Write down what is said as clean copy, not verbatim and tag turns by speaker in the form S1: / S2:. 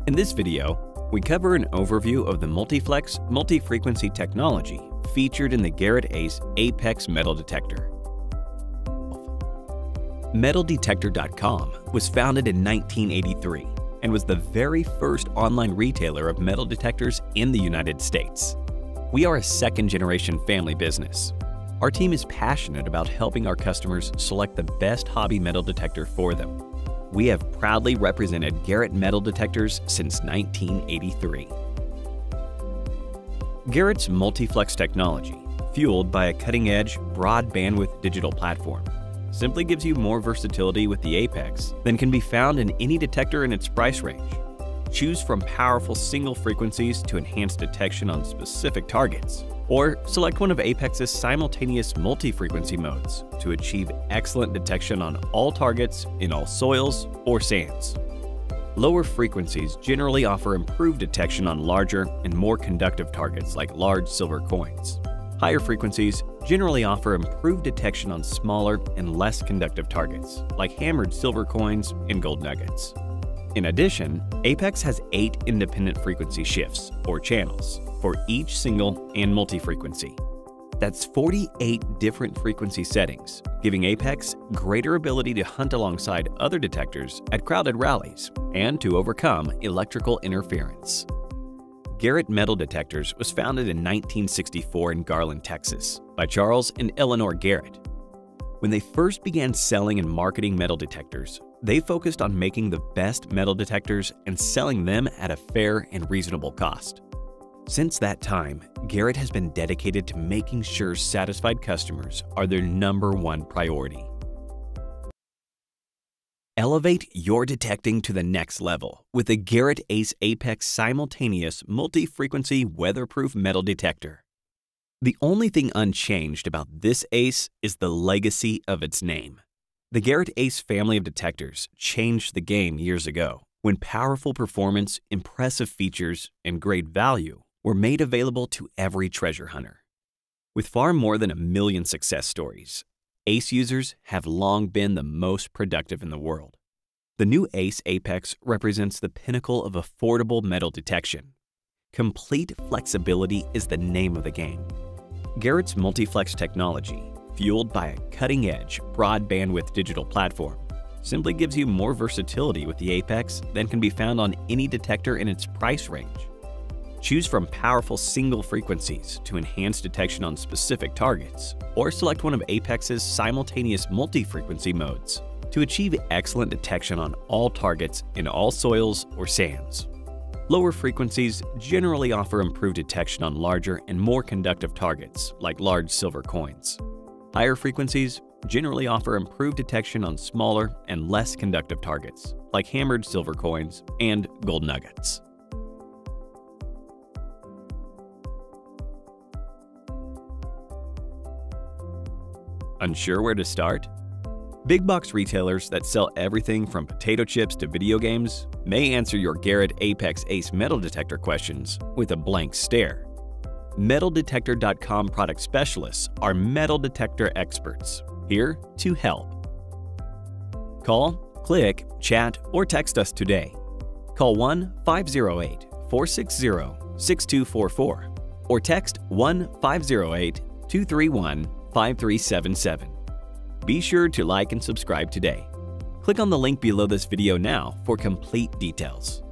S1: In this video, we cover an overview of the Multi-Flex multi-frequency technology featured in the Garrett Ace Apex metal detector. MetalDetector.com was founded in 1983 and was the very first online retailer of metal detectors in the United States. We are a second-generation family business. Our team is passionate about helping our customers select the best hobby metal detector for them. We have proudly represented Garrett metal detectors since 1983. Garrett's Multi-Flex technology, fueled by a cutting-edge, broad-bandwidth digital platform, simply gives you more versatility with the Apex than can be found in any detector in its price range. Choose from powerful single frequencies to enhance detection on specific targets, or select one of Apex's simultaneous multi-frequency modes to achieve excellent detection on all targets in all soils or sands. Lower frequencies generally offer improved detection on larger and more conductive targets like large silver coins. Higher frequencies generally offer improved detection on smaller and less conductive targets like hammered silver coins and gold nuggets. In addition, Apex has 8 independent frequency shifts, or channels, for each single and multi-frequency. That's 48 different frequency settings, giving Apex greater ability to hunt alongside other detectors at crowded rallies and to overcome electrical interference. Garrett Metal Detectors was founded in 1964 in Garland, Texas, by Charles and Eleanor Garrett. When they first began selling and marketing metal detectors, they focused on making the best metal detectors and selling them at a fair and reasonable cost. Since that time, Garrett has been dedicated to making sure satisfied customers are their #1 priority. Elevate your detecting to the next level with the Garrett Ace Apex simultaneous multi-frequency weatherproof metal detector. The only thing unchanged about this Ace is the legacy of its name. The Garrett Ace family of detectors changed the game years ago when powerful performance, impressive features, and great value were made available to every treasure hunter. With far more than 1 million success stories, Ace users have long been the most productive in the world. The new Ace Apex represents the pinnacle of affordable metal detection. Complete flexibility is the name of the game. Garrett's Multi-Flex technology, fueled by a cutting-edge, broad-bandwidth digital platform, simply gives you more versatility with the Apex than can be found on any detector in its price range. Choose from powerful single frequencies to enhance detection on specific targets, or select one of Apex's simultaneous multi-frequency modes to achieve excellent detection on all targets in all soils or sands. Lower frequencies generally offer improved detection on larger and more conductive targets like large silver coins. Higher frequencies generally offer improved detection on smaller and less conductive targets like hammered silver coins and gold nuggets. Unsure where to start? Big box retailers that sell everything from potato chips to video games may answer your Garrett Apex Ace metal detector questions with a blank stare. MetalDetector.com product specialists are metal detector experts, here to help. Call, click, chat, or text us today. Call 1-508-460-6244 or text 1-508-231-5377. Be sure to like and subscribe today. Click on the link below this video now for complete details.